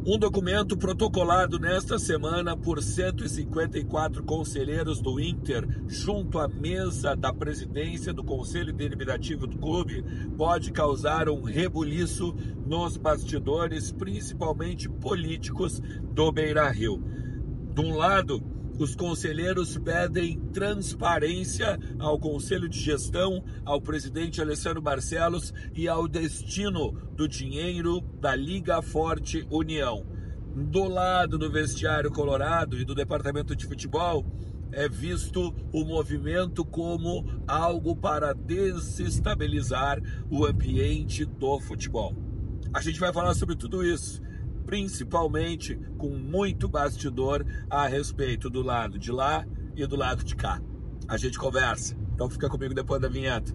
Um documento protocolado nesta semana por 154 conselheiros do Inter, junto à mesa da presidência do Conselho Deliberativo do clube, pode causar um rebuliço nos bastidores, principalmente políticos, do Beira-Rio. De um lado, os conselheiros pedem transparência ao Conselho de Gestão, ao presidente Alessandro Barcelos e ao destino do dinheiro da Liga Forte União. Do lado do vestiário colorado e do departamento de futebol, é visto o movimento como algo para desestabilizar o ambiente do futebol. A gente vai falar sobre tudo isso, principalmente com muito bastidor a respeito do lado de lá e do lado de cá. A gente conversa, então fica comigo depois da vinheta.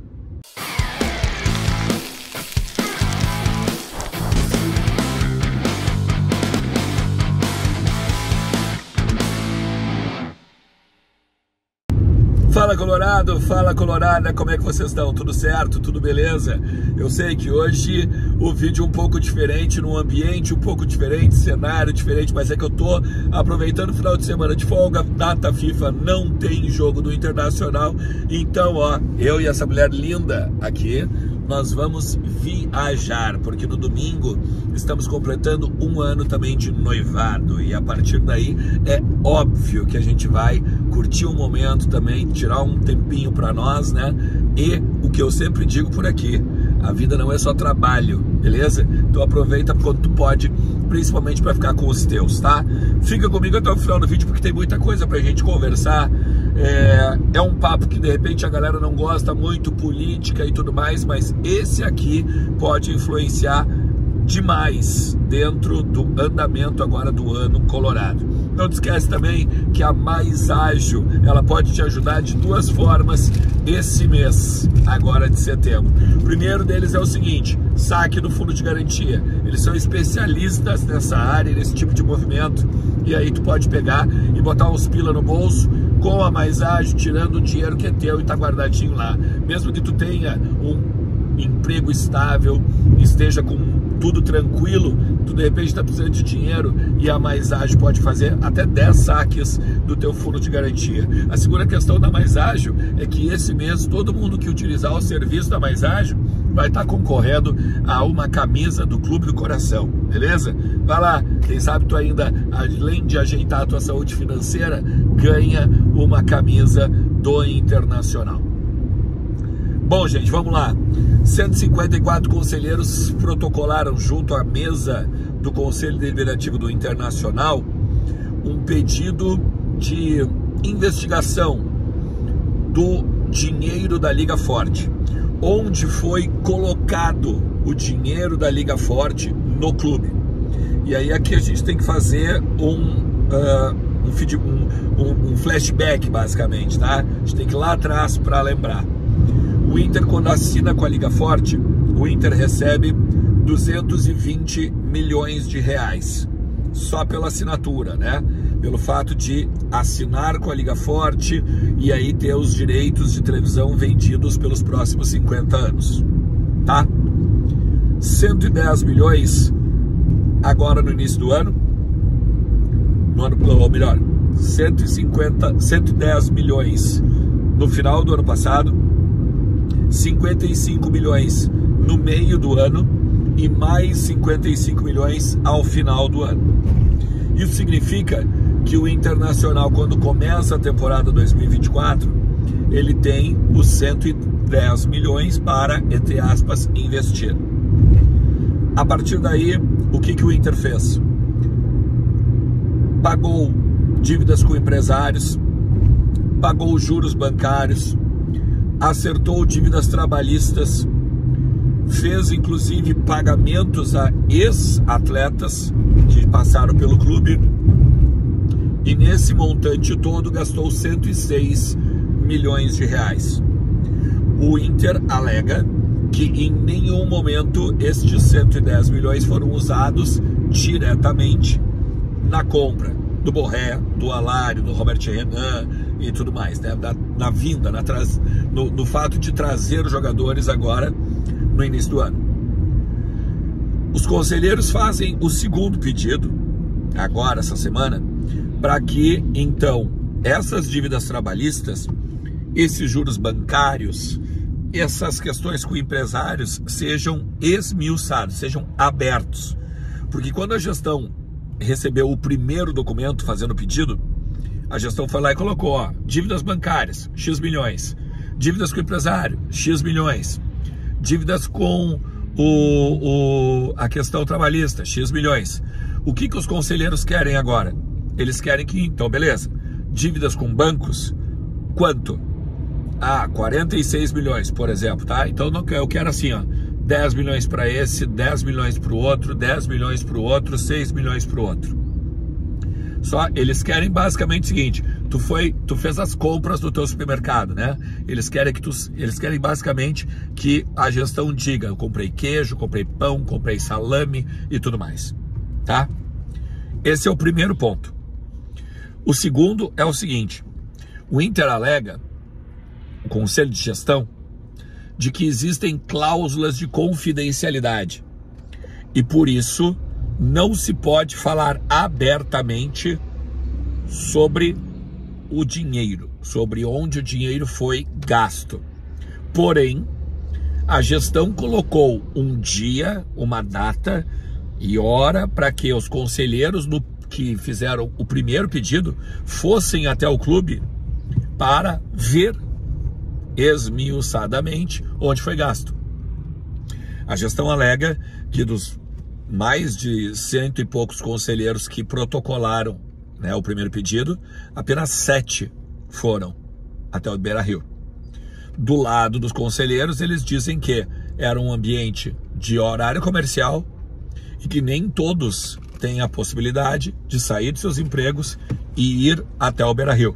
Fala Colorado, fala Colorada, como é que vocês estão? Tudo certo? Tudo beleza? Eu sei que hoje o vídeo é um pouco diferente, num ambiente um pouco diferente, cenário diferente, mas é que eu tô aproveitando o final de semana de folga, data FIFA, não tem jogo do Internacional, então ó, eu e essa mulher linda aqui, nós vamos viajar, porque no domingo estamos completando um ano também de noivado e a partir daí é óbvio que a gente vai curtir um momento também, tirar um tempinho para nós, né? E o que eu sempre digo por aqui, a vida não é só trabalho, beleza? Então aproveita quando tu pode, principalmente para ficar com os teus, tá? Fica comigo até o final do vídeo porque tem muita coisa pra gente conversar. É um papo que de repente a galera não gosta muito, política e tudo mais, mas esse aqui pode influenciar demais dentro do andamento agora do ano colorado. Não te esquece também que a Mais Ágil, ela pode te ajudar de duas formas esse mês, agora de setembro. O primeiro deles é o seguinte, saque do fundo de garantia. Eles são especialistas nessa área, nesse tipo de movimento, e aí tu pode pegar e botar uns pila no bolso com a Mais Ágil, tirando o dinheiro que é teu e tá guardadinho lá. Mesmo que tu tenha um emprego estável, esteja com tudo tranquilo, tu de repente está precisando de dinheiro e a Mais Ágil pode fazer até 10 saques do teu fundo de garantia. A segunda questão da Mais Ágil é que esse mês todo mundo que utilizar o serviço da Mais Ágil vai estar concorrendo a uma camisa do Clube do Coração, beleza? Vai lá, quem sabe tu ainda, além de ajeitar a tua saúde financeira, ganha uma camisa do Internacional. Bom, gente, vamos lá. 154 conselheiros protocolaram junto à mesa do Conselho Deliberativo do Internacional um pedido de investigação do dinheiro da Liga Forte. Onde foi colocado o dinheiro da Liga Forte no clube. E aí aqui a gente tem que fazer um flashback, basicamente, tá? A gente tem que ir lá atrás para lembrar. O Inter, quando assina com a Liga Forte, o Inter recebe 220 milhões de reais, só pela assinatura, né? Pelo fato de assinar com a Liga Forte e aí ter os direitos de televisão vendidos pelos próximos 50 anos, tá? 110 milhões agora no início do ano, ou melhor, 110 milhões no final do ano passado, 55 milhões no meio do ano e mais 55 milhões ao final do ano. Isso significa que o Internacional, quando começa a temporada 2024, ele tem os 110 milhões para, entre aspas, investir. A partir daí, o que o Inter fez? Pagou dívidas com empresários, pagou juros bancários, acertou dívidas trabalhistas, fez inclusive pagamentos a ex-atletas que passaram pelo clube e nesse montante todo gastou 106 milhões de reais. O Inter alega que em nenhum momento estes 110 milhões foram usados diretamente na compra do Borré, do Alário, do Robert Renan e tudo mais, né? Na vinda, no fato de trazer os jogadores agora no início do ano. Os conselheiros fazem o segundo pedido, agora, essa semana, para que, então, essas dívidas trabalhistas, esses juros bancários, essas questões com empresários sejam esmiuçados, sejam abertos. Porque quando a gestão recebeu o primeiro documento fazendo o pedido, a gestão foi lá e colocou, ó, dívidas bancárias, X milhões, dívidas com o empresário, X milhões, dívidas com a questão trabalhista, X milhões. O que os conselheiros querem agora? Eles querem que, então, beleza, dívidas com bancos, quanto? 46 milhões, por exemplo, tá? Então eu quero assim, ó, 10 milhões para esse, 10 milhões para o outro, 10 milhões para o outro, 6 milhões para o outro. Só eles querem basicamente o seguinte: tu fez as compras do teu supermercado, né? Eles querem basicamente que a gestão diga: eu comprei queijo, comprei pão, comprei salame e tudo mais, tá? Esse é o primeiro ponto. O segundo é o seguinte: o Inter alega, o Conselho de Gestão, de que existem cláusulas de confidencialidade e por isso não se pode falar abertamente sobre o dinheiro, sobre onde o dinheiro foi gasto. Porém, a gestão colocou um dia, uma data e hora para que os conselheiros que fizeram o primeiro pedido fossem até o clube para ver esmiuçadamente onde foi gasto. A gestão alega que dos mais de 100 e poucos conselheiros que protocolaram, né, o primeiro pedido, apenas 7 foram até o Beira-Rio. Do lado dos conselheiros, eles dizem que era um ambiente de horário comercial e que nem todos têm a possibilidade de sair de seus empregos e ir até o Beira-Rio.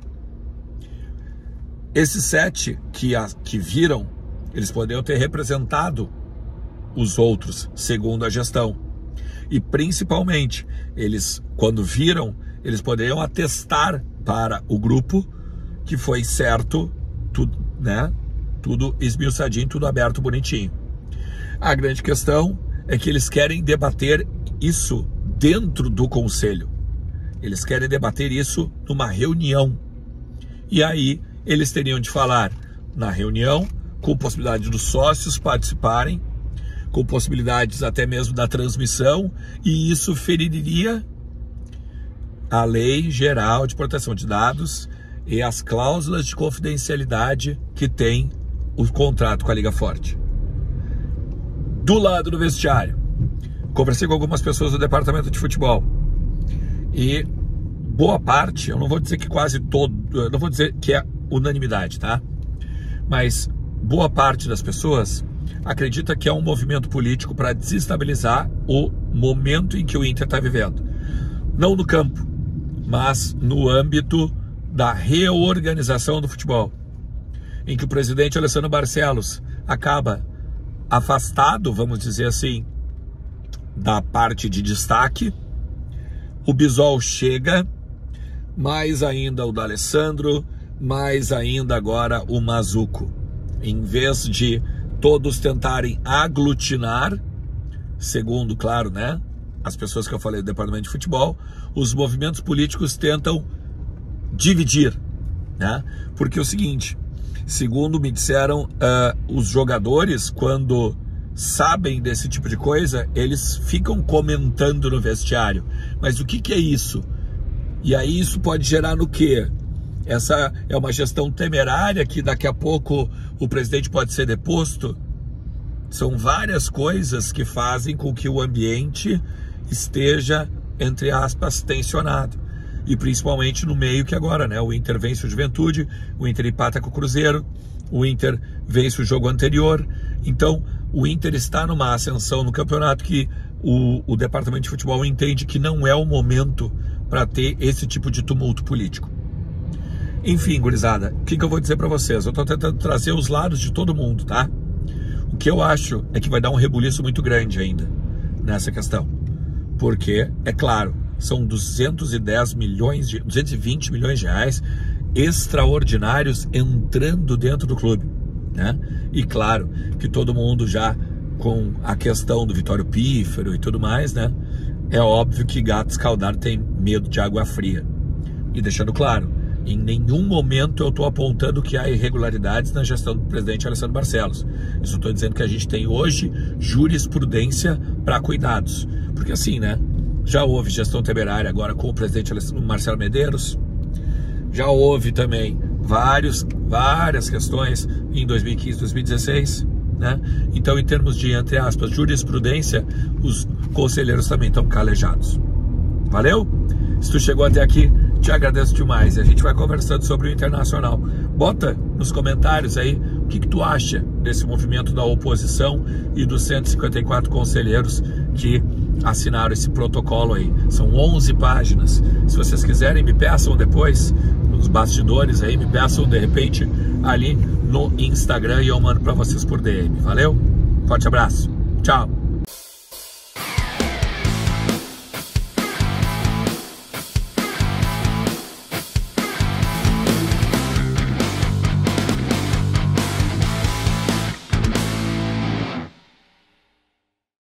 Esses 7 que viram, eles poderiam ter representado os outros, segundo a gestão. E principalmente, eles, quando viram, eles poderiam atestar para o grupo que foi certo, tudo, né? Tudo esmiuçadinho, tudo aberto, bonitinho. A grande questão é que eles querem debater isso dentro do conselho. Eles querem debater isso numa reunião. E aí, eles teriam de falar na reunião, com possibilidade dos sócios participarem, com possibilidades até mesmo da transmissão, e isso feriria a Lei Geral de Proteção de Dados e as cláusulas de confidencialidade que tem o contrato com a Liga Forte. Do lado do vestiário, conversei com algumas pessoas do departamento de futebol e boa parte, eu não vou dizer que quase todo, eu não vou dizer que é unanimidade, tá? Mas boa parte das pessoas acredita que é um movimento político para desestabilizar o momento em que o Inter está vivendo. Não no campo, mas no âmbito da reorganização do futebol, em que o presidente Alessandro Barcelos acaba afastado, vamos dizer assim, da parte de destaque. O Bisol chega, mais ainda o D'Alessandro, mais ainda agora o Mazuco. Em vez de todos tentarem aglutinar, segundo, claro, né, as pessoas que eu falei do departamento de futebol, os movimentos políticos tentam dividir, né? Porque é o seguinte, segundo me disseram, os jogadores, quando sabem desse tipo de coisa, eles ficam comentando no vestiário. Mas o que é isso? E aí isso pode gerar no quê? Essa é uma gestão temerária que daqui a pouco o presidente pode ser deposto? São várias coisas que fazem com que o ambiente esteja, entre aspas, tensionado. E principalmente no meio que agora, né? O Inter vence o Juventude, o Inter empata com o Cruzeiro, o Inter vence o jogo anterior. Então, o Inter está numa ascensão no campeonato que o departamento de futebol entende que não é o momento para ter esse tipo de tumulto político. Enfim, gurizada, o que eu vou dizer para vocês? Eu estou tentando trazer os lados de todo mundo, tá? O que eu acho é que vai dar um rebuliço muito grande ainda nessa questão. Porque, é claro, são 220 milhões de reais extraordinários entrando dentro do clube, né? E claro que todo mundo já com a questão do Vitório Pífero e tudo mais, né? É óbvio que gato escaldado tem medo de água fria. E deixando claro, em nenhum momento eu estou apontando que há irregularidades na gestão do presidente Alessandro Barcelos. Eu só estou dizendo que a gente tem hoje jurisprudência para cuidados. Porque assim, né? Já houve gestão temerária agora com o presidente Marcelo Medeiros. Já houve também várias questões em 2015, 2016, né? Então, em termos de, entre aspas, jurisprudência, os conselheiros também estão calejados. Valeu? Se tu chegou até aqui, te agradeço demais. E a gente vai conversando sobre o internacional. Bota nos comentários aí o que tu acha desse movimento da oposição e dos 154 conselheiros que assinaram esse protocolo aí. São 11 páginas. Se vocês quiserem, me peçam depois, nos bastidores aí, me peçam de repente ali no Instagram e eu mando para vocês por DM. Valeu? Forte abraço. Tchau.